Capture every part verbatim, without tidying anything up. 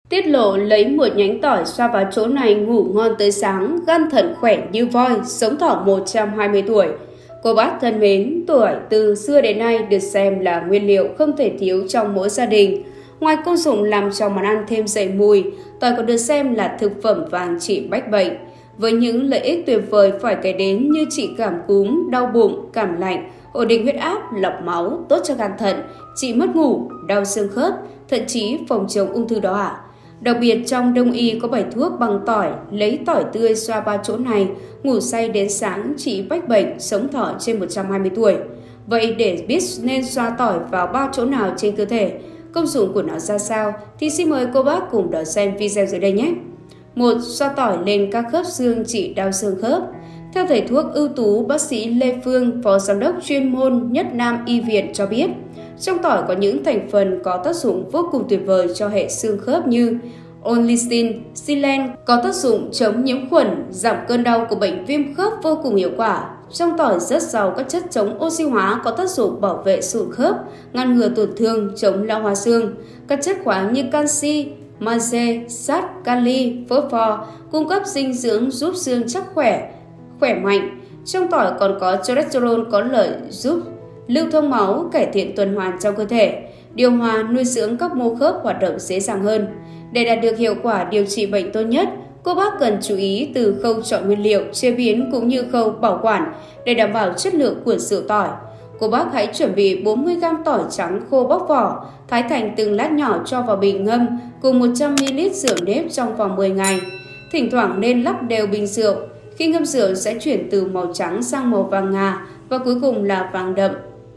Tiết lộ lấy một nhánh tỏi xoa vào chỗ này ngủ ngon tới sáng, gan thận khỏe như voi, sống thọ một trăm hai mươi tuổi. Cô bác thân mến, tỏi từ xưa đến nay được xem là nguyên liệu không thể thiếu trong mỗi gia đình. Ngoài công dụng làm cho món ăn thêm dậy mùi, tỏi còn được xem là thực phẩm vàng trị bách bệnh. Với những lợi ích tuyệt vời phải kể đến như trị cảm cúm, đau bụng, cảm lạnh, ổn định huyết áp, lọc máu, tốt cho gan thận, trị mất ngủ, đau xương khớp, thậm chí phòng chống ung thư đó ạ. À. Đặc biệt trong Đông y có bài thuốc bằng tỏi, lấy tỏi tươi xoa ba chỗ này, ngủ say đến sáng, trị bách bệnh, sống thọ trên một trăm hai mươi tuổi. Vậy để biết nên xoa tỏi vào ba chỗ nào trên cơ thể, công dụng của nó ra sao thì xin mời cô bác cùng đón xem video dưới đây nhé. một. Xoa tỏi lên các khớp xương trị đau xương khớp. Theo thầy thuốc ưu tú bác sĩ Lê Phương, Phó Giám đốc chuyên môn Nhất Nam Y Việt cho biết, trong tỏi có những thành phần có tác dụng vô cùng tuyệt vời cho hệ xương khớp như Onlysin, Silen có tác dụng chống nhiễm khuẩn, giảm cơn đau của bệnh viêm khớp vô cùng hiệu quả. Trong tỏi rất giàu các chất chống oxy hóa có tác dụng bảo vệ xương khớp, ngăn ngừa tổn thương, chống lão hóa xương. Các chất khoáng như canxi, magie, sắt, kali, phosphor cung cấp dinh dưỡng giúp xương chắc khỏe, khỏe mạnh. Trong tỏi còn có cholesterol có lợi giúp lưu thông máu, cải thiện tuần hoàn trong cơ thể, điều hòa nuôi dưỡng các mô khớp hoạt động dễ dàng hơn. Để đạt được hiệu quả điều trị bệnh tốt nhất, cô bác cần chú ý từ khâu chọn nguyên liệu, chế biến cũng như khâu bảo quản để đảm bảo chất lượng của rượu tỏi. Cô bác hãy chuẩn bị bốn mươi gam tỏi trắng khô bóc vỏ, thái thành từng lát nhỏ cho vào bình ngâm cùng một trăm mi li lít rượu nếp trong vòng mười ngày. Thỉnh thoảng nên lắc đều bình rượu. Khi ngâm rượu sẽ chuyển từ màu trắng sang màu vàng ngà và cuối cùng là vàng đậm.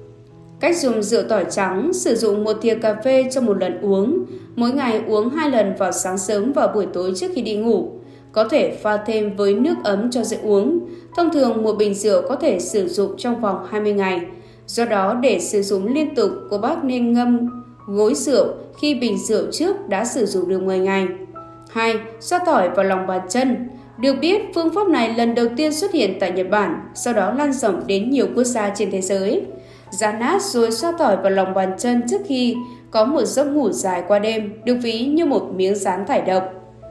Cách dùng rượu tỏi trắng: sử dụng một thìa cà phê trong một lần uống, mỗi ngày uống hai lần vào sáng sớm và buổi tối trước khi đi ngủ. Có thể pha thêm với nước ấm cho dễ uống. Thông thường một bình rượu có thể sử dụng trong vòng hai mươi ngày. Do đó để sử dụng liên tục, cô bác nên ngâm gối rượu khi bình rượu trước đã sử dụng được mười ngày. hai. Xoa tỏi vào lòng bàn chân. Được biết, phương pháp này lần đầu tiên xuất hiện tại Nhật Bản, sau đó lan rộng đến nhiều quốc gia trên thế giới. Rán nát rồi xoa tỏi vào lòng bàn chân trước khi có một giấc ngủ dài qua đêm, được ví như một miếng dán thải độc.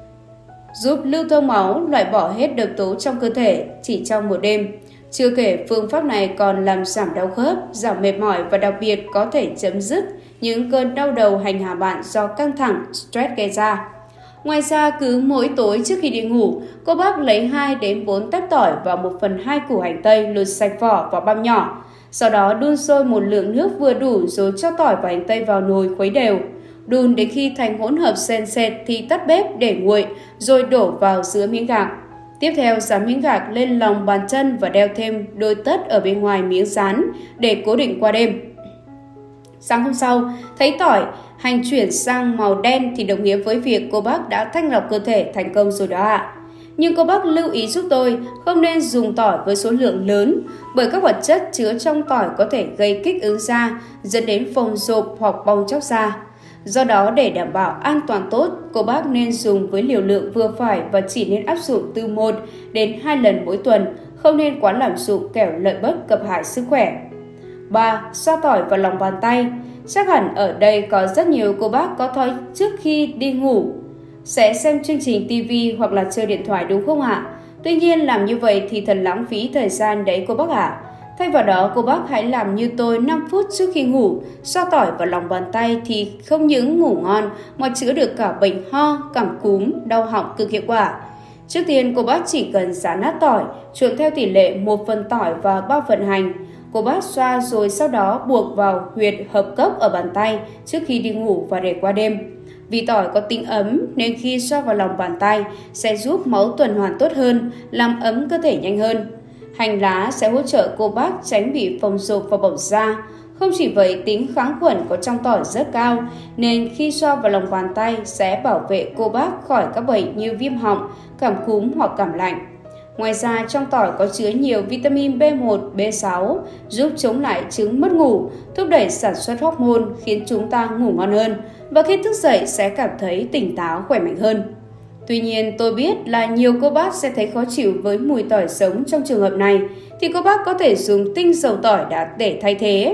Giúp lưu thông máu, loại bỏ hết độc tố trong cơ thể chỉ trong một đêm. Chưa kể phương pháp này còn làm giảm đau khớp, giảm mệt mỏi và đặc biệt có thể chấm dứt những cơn đau đầu hành hạ bạn do căng thẳng, stress gây ra. Ngoài ra, cứ mỗi tối trước khi đi ngủ, cô bác lấy hai đến bốn tép tỏi và một phần hai củ hành tây lột sạch vỏ và băm nhỏ. Sau đó đun sôi một lượng nước vừa đủ rồi cho tỏi và hành tây vào nồi khuấy đều. Đun đến khi thành hỗn hợp sền sệt thì tắt bếp để nguội rồi đổ vào giữa miếng gạc. Tiếp theo dán miếng gạc lên lòng bàn chân và đeo thêm đôi tất ở bên ngoài miếng dán để cố định qua đêm. Sáng hôm sau, thấy tỏi, hành chuyển sang màu đen thì đồng nghĩa với việc cô bác đã thanh lọc cơ thể thành công rồi đó ạ. À. Nhưng cô bác lưu ý giúp tôi không nên dùng tỏi với số lượng lớn bởi các hoạt chất chứa trong tỏi có thể gây kích ứng da, dẫn đến phồng rộp hoặc bong tróc da. Do đó để đảm bảo an toàn tốt, cô bác nên dùng với liều lượng vừa phải và chỉ nên áp dụng từ một đến hai lần mỗi tuần, không nên quá lạm dụng kẻo lợi bất cập hại sức khỏe. ba. Xoa tỏi vào lòng bàn tay. Chắc hẳn ở đây có rất nhiều cô bác có thói trước khi đi ngủ sẽ xem chương trình ti vi hoặc là chơi điện thoại đúng không ạ? Tuy nhiên làm như vậy thì thật lãng phí thời gian đấy cô bác ạ. Thay vào đó cô bác hãy làm như tôi năm phút trước khi ngủ, xoa tỏi vào lòng bàn tay thì không những ngủ ngon mà chữa được cả bệnh ho, cảm cúm, đau họng cực hiệu quả. Trước tiên cô bác chỉ cần rán nát tỏi, trộn theo tỷ lệ một phần tỏi và ba phần hành. Cô bác xoa rồi sau đó buộc vào huyệt hợp cốc ở bàn tay trước khi đi ngủ và để qua đêm. Vì tỏi có tính ấm nên khi xoa vào lòng bàn tay sẽ giúp máu tuần hoàn tốt hơn, làm ấm cơ thể nhanh hơn. Hành lá sẽ hỗ trợ cô bác tránh bị phồng rộp và bỏng da. Không chỉ vậy, tính kháng khuẩn có trong tỏi rất cao nên khi xoa vào lòng bàn tay sẽ bảo vệ cô bác khỏi các bệnh như viêm họng, cảm cúm hoặc cảm lạnh. Ngoài ra trong tỏi có chứa nhiều vitamin B một, B sáu giúp chống lại chứng mất ngủ, thúc đẩy sản xuất hormone khiến chúng ta ngủ ngon hơn và khi thức dậy sẽ cảm thấy tỉnh táo, khỏe mạnh hơn. Tuy nhiên tôi biết là nhiều cô bác sẽ thấy khó chịu với mùi tỏi sống trong trường hợp này thì cô bác có thể dùng tinh dầu tỏi đã để thay thế.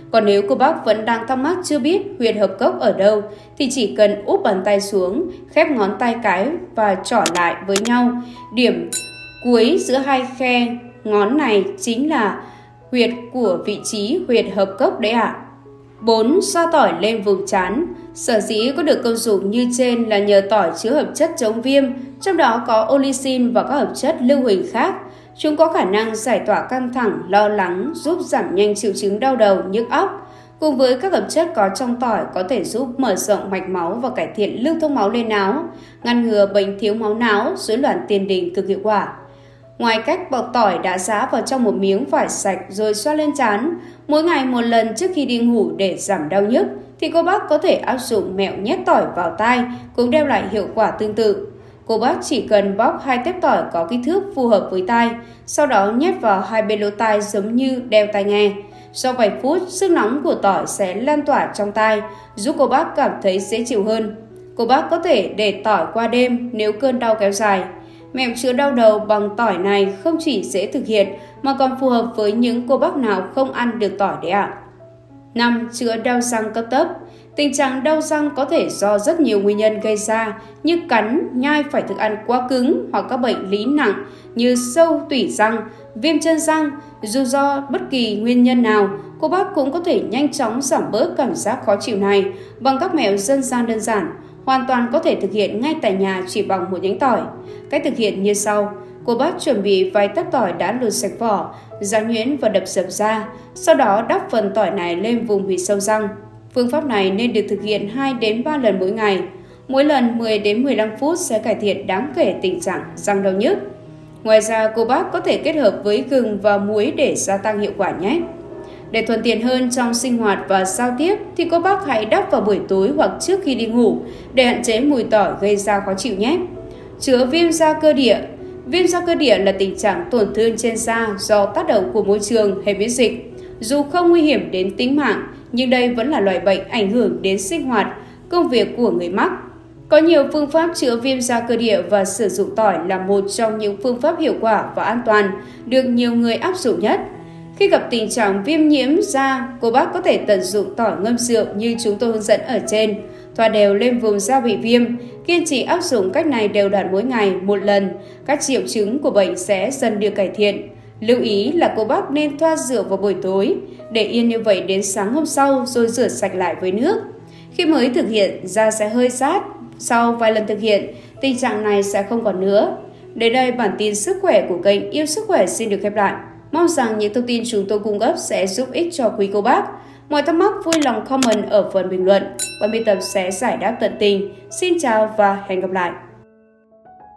Còn nếu cô bác vẫn đang thắc mắc chưa biết huyệt hợp cốc ở đâu thì chỉ cần úp bàn tay xuống, khép ngón tay cái và trỏ lại với nhau. Điểm cuối giữa hai khe ngón này chính là huyệt của vị trí huyệt hợp cốc đấy ạ. À. bốn. Xoa tỏi lên vùng trán. Sở dĩ có được công dụng như trên là nhờ tỏi chứa hợp chất chống viêm, trong đó có olysin và các hợp chất lưu huỳnh khác. Chúng có khả năng giải tỏa căng thẳng, lo lắng, giúp giảm nhanh triệu chứng đau đầu, nhức óc. Cùng với các hợp chất có trong tỏi có thể giúp mở rộng mạch máu và cải thiện lưu thông máu lên não, ngăn ngừa bệnh thiếu máu não, rối loạn tiền đình cực hiệu quả. Ngoài cách bọc tỏi đã giã vào trong một miếng vải sạch rồi xoa lên trán mỗi ngày một lần trước khi đi ngủ để giảm đau nhức, thì cô bác có thể áp dụng mẹo nhét tỏi vào tai cũng đem lại hiệu quả tương tự. Cô bác chỉ cần bóc hai tép tỏi có kích thước phù hợp với tai, sau đó nhét vào hai bên lỗ tai giống như đeo tai nghe. Sau vài phút, sức nóng của tỏi sẽ lan tỏa trong tai, giúp cô bác cảm thấy dễ chịu hơn. Cô bác có thể để tỏi qua đêm nếu cơn đau kéo dài. Mẹo chữa đau đầu bằng tỏi này không chỉ dễ thực hiện mà còn phù hợp với những cô bác nào không ăn được tỏi đấy ạ. năm. Chữa đau răng cấp tấp. Tình trạng đau răng có thể do rất nhiều nguyên nhân gây ra như cắn, nhai phải thức ăn quá cứng hoặc các bệnh lý nặng như sâu tủy răng, viêm chân răng. Dù do bất kỳ nguyên nhân nào, cô bác cũng có thể nhanh chóng giảm bớt cảm giác khó chịu này bằng các mẹo dân gian đơn giản, hoàn toàn có thể thực hiện ngay tại nhà chỉ bằng một nhánh tỏi. Cách thực hiện như sau. Cô bác chuẩn bị vài tép tỏi đã lột sạch vỏ, rang nhuyễn và đập dập ra, sau đó đắp phần tỏi này lên vùng huyệt sâu răng. Phương pháp này nên được thực hiện hai đến ba lần mỗi ngày. Mỗi lần mười đến mười lăm phút sẽ cải thiện đáng kể tình trạng răng đau nhức. Ngoài ra, cô bác có thể kết hợp với gừng và muối để gia tăng hiệu quả nhé. Để thuận tiện hơn trong sinh hoạt và giao tiếp thì cô bác hãy đắp vào buổi tối hoặc trước khi đi ngủ để hạn chế mùi tỏi gây ra khó chịu nhé. Chữa viêm da cơ địa. Viêm da cơ địa là tình trạng tổn thương trên da do tác động của môi trường hệ miễn dịch. Dù không nguy hiểm đến tính mạng, nhưng đây vẫn là loại bệnh ảnh hưởng đến sinh hoạt, công việc của người mắc. Có nhiều phương pháp chữa viêm da cơ địa và sử dụng tỏi là một trong những phương pháp hiệu quả và an toàn được nhiều người áp dụng nhất. Khi gặp tình trạng viêm nhiễm da, cô bác có thể tận dụng tỏi ngâm rượu như chúng tôi hướng dẫn ở trên, thoa đều lên vùng da bị viêm. Kiên trì áp dụng cách này đều đặn mỗi ngày một lần, các triệu chứng của bệnh sẽ dần được cải thiện. Lưu ý là cô bác nên thoa rượu vào buổi tối, để yên như vậy đến sáng hôm sau rồi rửa sạch lại với nước. Khi mới thực hiện, da sẽ hơi rát, sau vài lần thực hiện, tình trạng này sẽ không còn nữa. Đến đây, bản tin sức khỏe của kênh Yêu Sức Khỏe xin được khép lại. Mong rằng những thông tin chúng tôi cung cấp sẽ giúp ích cho quý cô bác. Mọi thắc mắc vui lòng comment ở phần bình luận. Ban biên tập sẽ giải đáp tận tình. Xin chào và hẹn gặp lại.